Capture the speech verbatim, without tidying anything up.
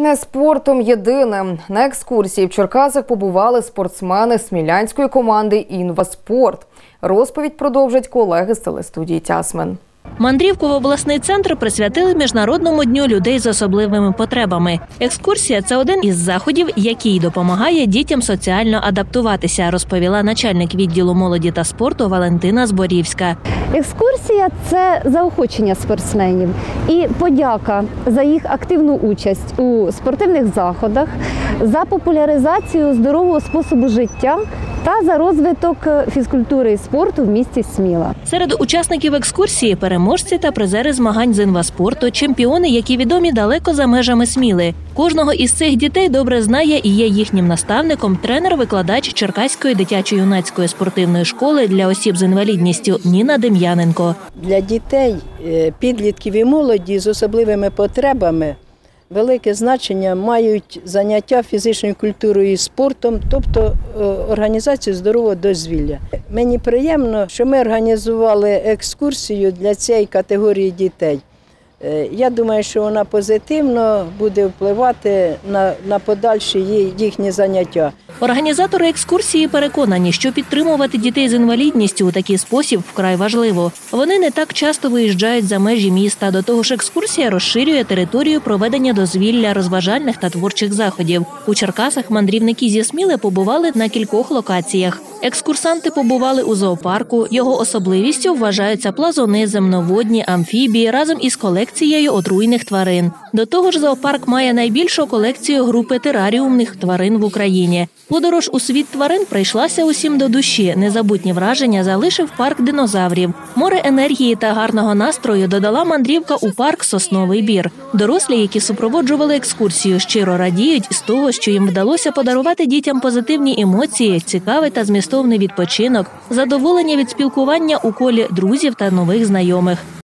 Не спортом єдиним. На екскурсії в Черкасах побували спортсмени смілянської команди «Інваспорт». Розповідь продовжать колеги з телестудії «Тясмин». Мандрівку в обласний центр присвятили Міжнародному дню людей з особливими потребами. Екскурсія – це один із заходів, який допомагає дітям соціально адаптуватися, розповіла начальник відділу молоді та спорту Валентина Зборівська. Екскурсія – це заохочення спортсменів і подяка за їх активну участь у спортивних заходах, за популяризацію здорового способу життя та за розвиток фізкультури і спорту в місті Сміла. Серед учасників екскурсії – переможці та призери змагань з інваспорту, чемпіони, які відомі далеко за межами Сміли. Кожного із цих дітей добре знає і є їхнім наставником тренер-викладач Черкаської дитячо-юнацької спортивної школи для осіб з інвалідністю Ніна Дем'яненко. Для дітей, підлітків і молоді з особливими потребами велике значення мають заняття фізичною культурою і спортом, тобто організацію здорового дозвілля. Мені приємно, що ми організували екскурсію для цієї категорії дітей. Я думаю, що вона позитивно буде впливати на, на подальші їхні заняття. Організатори екскурсії переконані, що підтримувати дітей з інвалідністю у такий спосіб вкрай важливо. Вони не так часто виїжджають за межі міста. До того ж, екскурсія розширює територію проведення дозвілля, розважальних та творчих заходів. У Черкасах мандрівники зі Сміли побували на кількох локаціях. Екскурсанти побували у зоопарку. Його особливістю вважаються плазуни, земноводні, амфібії разом із колекцією отруйних тварин. До того ж, зоопарк має найбільшу колекцію групи тераріумних тварин в Україні. Подорож у світ тварин прийшлася усім до душі. Незабутні враження залишив парк динозаврів. Море енергії та гарного настрою додала мандрівка у парк «Сосновий бір». Дорослі, які супроводжували екскурсію, щиро радіють з того, що їм вдалося подарувати дітям позитивні емоції, цікавий та змістовний відпочинок, задоволення від спілкування у колі друзів та нових знайомих.